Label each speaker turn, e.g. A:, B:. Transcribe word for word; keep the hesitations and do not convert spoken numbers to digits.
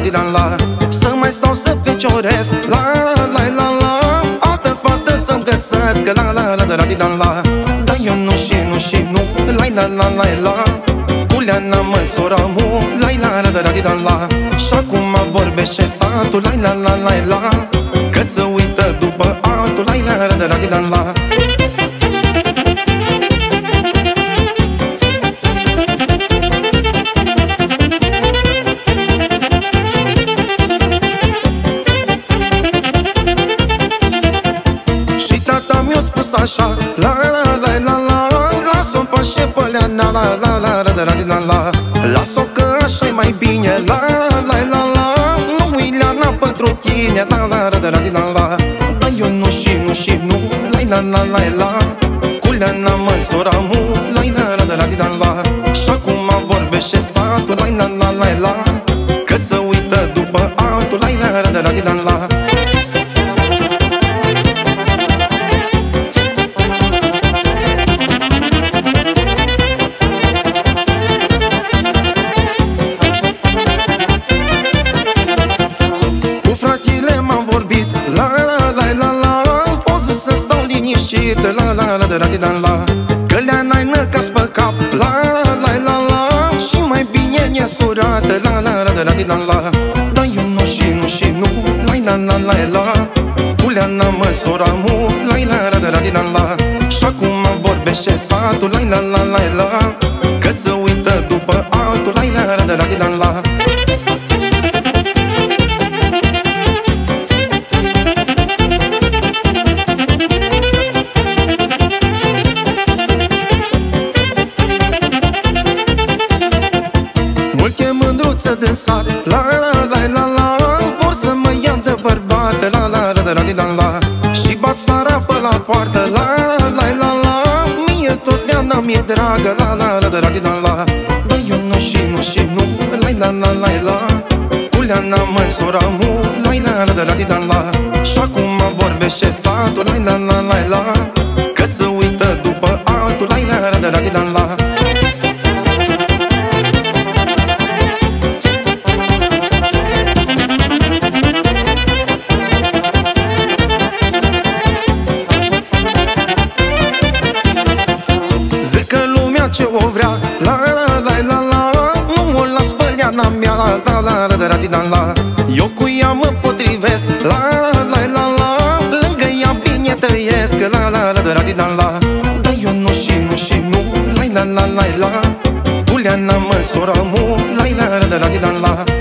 A: la la. Să mai stau să fecioresc, la la la la. Altă fată să-mi găsesc, la la la la la la. Dar eu nu și nu și nu, la la la la la. Culeana mă sora mu, la la la la la la. Și acum vorbește satul, la la la la la. Că se uită după altul, la la la la la la. Așa, la la la la la. Las-o pe șepăleana, la la la la la la la. Las-o că așa-i mai bine, la la la la. Nu Ileana pentru tine, la la la la la la. Dar eu nu și nu și nu, la la la la la. Culeana mă sora mu, la la la la la la. Și acum vorbește satul, la la la la la. Că se uită după altul, la la la la la la. La la la la la la. Că le-a năcas pe cap, la la la la. Și mai bine ne-a surată, la la la la la la. Dar eu nu și nu și nu, la la la la la. Culeana mă sora mu, la la la la la la. Și acum vorbește satul, la la la la la. Că se uită după altul, la la la la la la. De sat, la la la la la. Vor să mă ia de bărbate, la la la la la la. Și bat sara pe la poartă, la la la la. Mie tot Leana mi-e dragă, la la la la la la. Dar eu nu și nu și nu, la la la la la. Culeana mă sora mu, la la la la la la. Și acum vorbește satul, la la la la la. Că se uită după altul, la la la la la la. Ce o vrea, la la la la la. Nu o las pe Leana mea, la la la la la la la. Eu cu ea mă potrivesc, la la la la. Lângă ea bine trăiesc, la la la la la la. Dar eu nu și nu și nu, la la la la la. Culeana mă sora mu, la la la la la la.